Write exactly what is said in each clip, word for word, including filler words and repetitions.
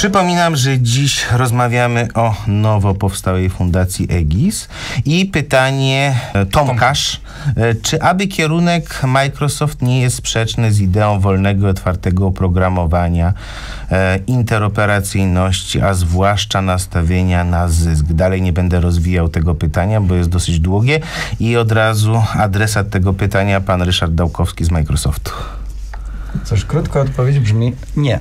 Przypominam, że dziś rozmawiamy o nowo powstałej fundacji Aegis i pytanie Tomkasz, czy aby kierunek Microsoft nie jest sprzeczny z ideą wolnego, otwartego oprogramowania, interoperacyjności, a zwłaszcza nastawienia na zysk. Dalej nie będę rozwijał tego pytania, bo jest dosyć długie i od razu adresat tego pytania pan Ryszard Dałkowski z Microsoftu. Cóż, krótka odpowiedź brzmi nie.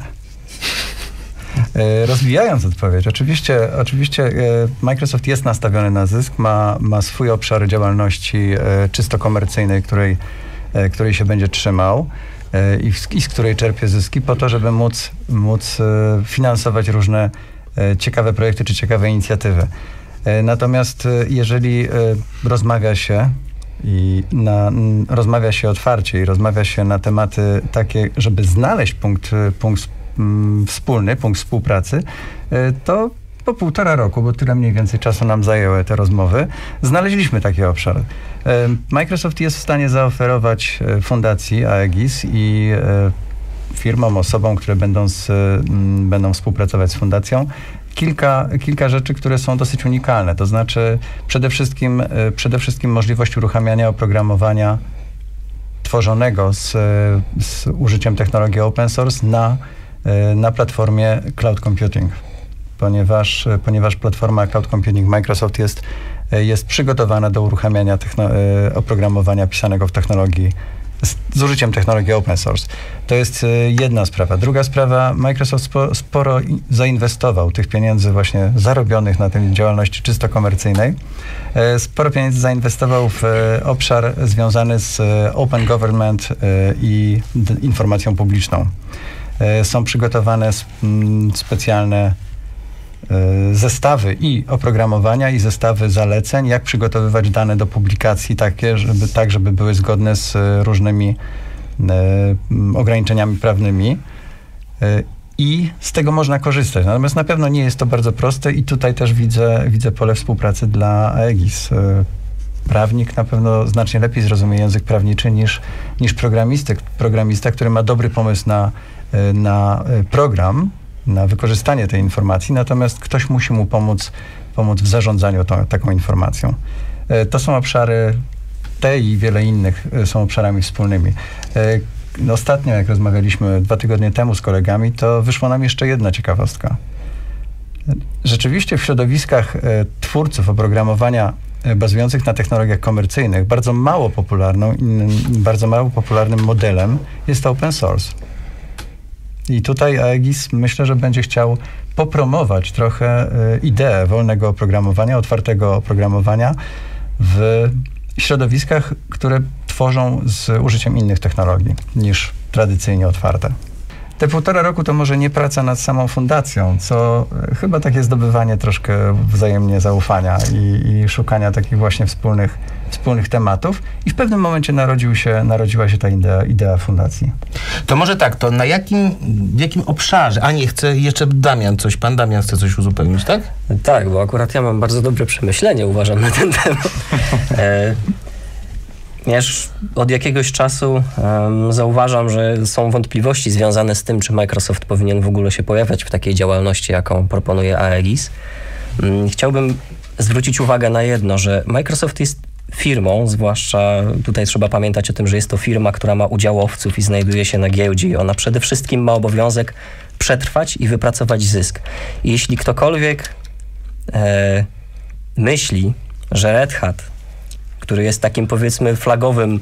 Rozwijając odpowiedź, oczywiście, oczywiście Microsoft jest nastawiony na zysk, ma, ma swój obszar działalności czysto komercyjnej, której, której się będzie trzymał i, i z której czerpie zyski po to, żeby móc, móc finansować różne ciekawe projekty czy ciekawe inicjatywy. Natomiast jeżeli rozmawia się i na, rozmawia się otwarcie i rozmawia się na tematy takie, żeby znaleźć punkt, punkt wspólny, punkt współpracy, to po półtora roku, bo tyle mniej więcej czasu nam zajęły te rozmowy, znaleźliśmy taki obszar. Microsoft jest w stanie zaoferować fundacji Aegis i firmom, osobom, które będą, z, będą współpracować z fundacją, kilka, kilka rzeczy, które są dosyć unikalne. To znaczy przede wszystkim, przede wszystkim możliwość uruchamiania oprogramowania tworzonego z, z użyciem technologii open source na na platformie cloud computing, ponieważ, ponieważ platforma cloud computing Microsoft jest, jest przygotowana do uruchamiania oprogramowania pisanego w technologii, z, z użyciem technologii open source. To jest jedna sprawa. Druga sprawa, Microsoft spo, sporo zainwestował tych pieniędzy właśnie zarobionych na tej działalności czysto komercyjnej. Sporo pieniędzy zainwestował w obszar związany z open government i informacją publiczną. Są przygotowane specjalne zestawy i oprogramowania, i zestawy zaleceń, jak przygotowywać dane do publikacji takie, żeby, tak, żeby były zgodne z różnymi ograniczeniami prawnymi. I z tego można korzystać. Natomiast na pewno nie jest to bardzo proste i tutaj też widzę, widzę pole współpracy dla Aegis. Prawnik na pewno znacznie lepiej zrozumie język prawniczy niż, niż programisty, programista, który ma dobry pomysł na na program, na wykorzystanie tej informacji, natomiast ktoś musi mu pomóc, pomóc w zarządzaniu tą, taką informacją. To są obszary, te i wiele innych są obszarami wspólnymi. Ostatnio, jak rozmawialiśmy dwa tygodnie temu z kolegami, to wyszła nam jeszcze jedna ciekawostka. Rzeczywiście w środowiskach twórców oprogramowania bazujących na technologiach komercyjnych bardzo mało popularną, bardzo mało popularnym modelem jest open source. I tutaj Aegis myślę, że będzie chciał popromować trochę y, ideę wolnego oprogramowania, otwartego oprogramowania w środowiskach, które tworzą z użyciem innych technologii niż tradycyjnie otwarte. Te półtora roku to może nie praca nad samą fundacją, co y, chyba takie zdobywanie troszkę wzajemnie zaufania i, i szukania takich właśnie wspólnych, wspólnych tematów. I w pewnym momencie narodził się, narodziła się ta idea, idea fundacji. To może tak, to na jakim, w jakim obszarze? A nie, chcę jeszcze Damian coś, pan Damian chce coś uzupełnić, tak? Tak, bo akurat ja mam bardzo dobre przemyślenie, uważam, na ten temat. e, ja już od jakiegoś czasu um, zauważam, że są wątpliwości związane z tym, czy Microsoft powinien w ogóle się pojawiać w takiej działalności, jaką proponuje Aegis. Um, chciałbym zwrócić uwagę na jedno, że Microsoft jest firmą, zwłaszcza tutaj trzeba pamiętać o tym, że jest to firma, która ma udziałowców i znajduje się na giełdzie i ona przede wszystkim ma obowiązek przetrwać i wypracować zysk. I jeśli ktokolwiek e, myśli, że Red Hat, który jest takim powiedzmy flagowym,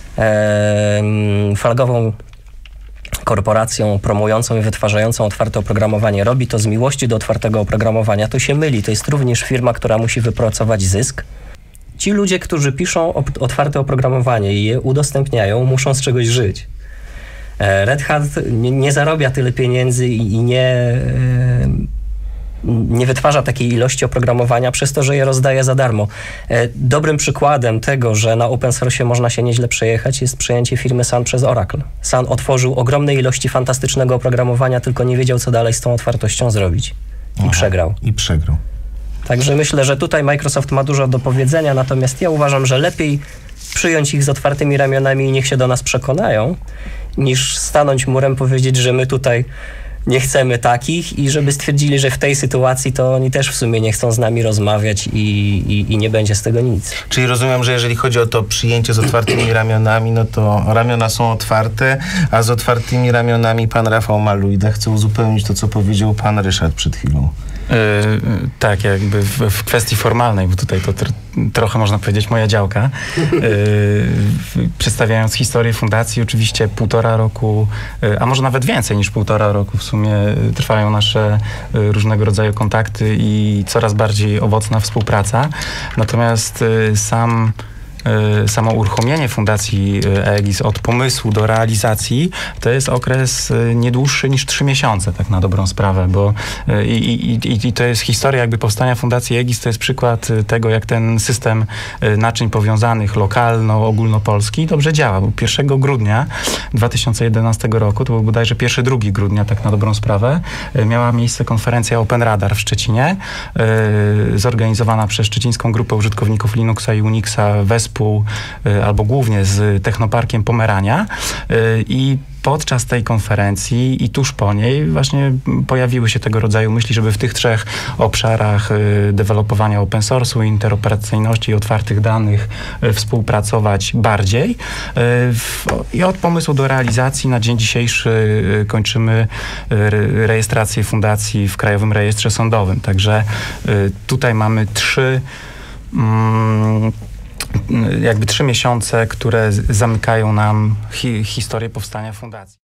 e, flagową korporacją promującą i wytwarzającą otwarte oprogramowanie, robi to z miłości do otwartego oprogramowania, to się myli. To jest również firma, która musi wypracować zysk. Ci ludzie, którzy piszą otwarte oprogramowanie i je udostępniają, muszą z czegoś żyć. Red Hat nie, nie zarabia tyle pieniędzy i, i nie, nie wytwarza takiej ilości oprogramowania przez to, że je rozdaje za darmo. Dobrym przykładem tego, że na open source można się nieźle przejechać, jest przejęcie firmy Sun przez Oracle. Sun otworzył ogromne ilości fantastycznego oprogramowania, tylko nie wiedział, co dalej z tą otwartością zrobić. I Aha, przegrał. I przegrał. Także myślę, że tutaj Microsoft ma dużo do powiedzenia, natomiast ja uważam, że lepiej przyjąć ich z otwartymi ramionami i niech się do nas przekonają, niż stanąć murem, powiedzieć, że my tutaj nie chcemy takich i żeby stwierdzili, że w tej sytuacji to oni też w sumie nie chcą z nami rozmawiać i, i, i nie będzie z tego nic. Czyli rozumiem, że jeżeli chodzi o to przyjęcie z otwartymi ramionami, no to ramiona są otwarte, a z otwartymi ramionami pan Rafał Malujda chce uzupełnić to, co powiedział pan Ryszard przed chwilą. Yy, tak, jakby w, w kwestii formalnej, bo tutaj to tr trochę można powiedzieć moja działka. Yy, przedstawiając historię fundacji, oczywiście półtora roku, yy, a może nawet więcej niż półtora roku w sumie yy, trwają nasze yy, różnego rodzaju kontakty i coraz bardziej owocna współpraca. Natomiast yy, sam samo uruchomienie Fundacji Aegis od pomysłu do realizacji to jest okres nie dłuższy niż trzy miesiące, tak na dobrą sprawę, bo i, i, i to jest historia jakby powstania Fundacji Aegis, to jest przykład tego, jak ten system naczyń powiązanych lokalno-ogólnopolski dobrze działa. Bo pierwszego grudnia dwa tysiące jedenastego roku, to był bodajże pierwszy drugi grudnia, tak na dobrą sprawę, miała miejsce konferencja Open Radar w Szczecinie, zorganizowana przez szczecińską grupę użytkowników Linuxa i Unixa wespół albo głównie z Technoparkiem Pomerania i podczas tej konferencji i tuż po niej właśnie pojawiły się tego rodzaju myśli, żeby w tych trzech obszarach y, dewelopowania open source'u, interoperacyjności i otwartych danych y, współpracować bardziej. Y, w, I od pomysłu do realizacji na dzień dzisiejszy y, kończymy y, rejestrację fundacji w Krajowym Rejestrze Sądowym. Także y, tutaj mamy trzy mm, jakby trzy miesiące, które zamykają nam hi historię powstania fundacji.